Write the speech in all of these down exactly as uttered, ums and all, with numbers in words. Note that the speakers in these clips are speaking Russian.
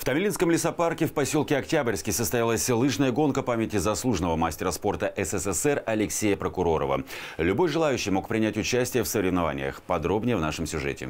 Томилинском лесопарке в поселке Октябрьский состоялась лыжная гонка памяти заслуженного мастера спорта СССР Алексея Прокуророва. Любой желающий мог принять участие в соревнованиях. Подробнее в нашем сюжете.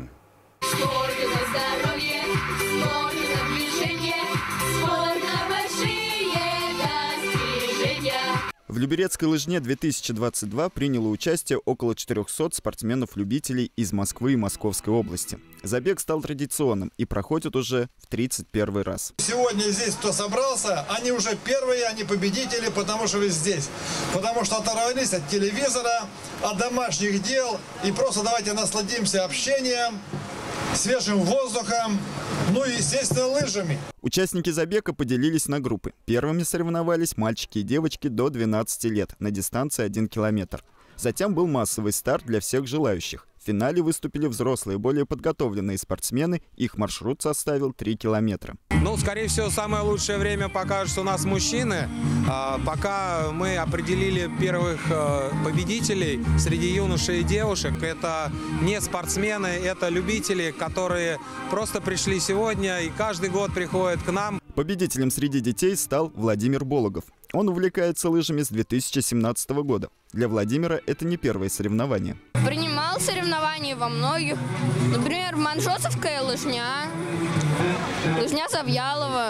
В Люберецкой лыжне две тысячи двадцать два приняло участие около четырёхсот спортсменов-любителей из Москвы и Московской области. Забег стал традиционным и проходит уже в тридцать первый раз. Сегодня здесь кто собрался, они уже первые, они победители, потому что вы здесь. Потому что оторвались от телевизора, от домашних дел. И просто давайте насладимся общением, свежим воздухом, ну и, естественно, лыжами. Участники забега поделились на группы. Первыми соревновались мальчики и девочки до двенадцати лет на дистанции один километр. Затем был массовый старт для всех желающих. В финале выступили взрослые, более подготовленные спортсмены. Их маршрут составил три километра. Ну, скорее всего, самое лучшее время покажут у нас мужчины. Пока мы определили первых победителей среди юношей и девушек. Это не спортсмены, это любители, которые просто пришли сегодня и каждый год приходят к нам. Победителем среди детей стал Владимир Бологов. Он увлекается лыжами с две тысячи семнадцатого года. Для Владимира это не первое соревнование. Принимал соревнования во многих. Например, Манжосовская лыжня, лыжня Завьялова,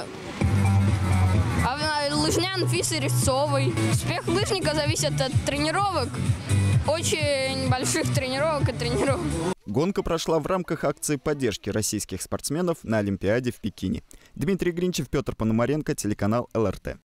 а лыжня Анфисы Резцовой. Успех лыжника зависит от тренировок, очень больших тренировок и тренировок. Гонка прошла в рамках акции поддержки российских спортсменов на Олимпиаде в Пекине. Дмитрий Гринчев, Петр Пономаренко, телеканал эл эр тэ.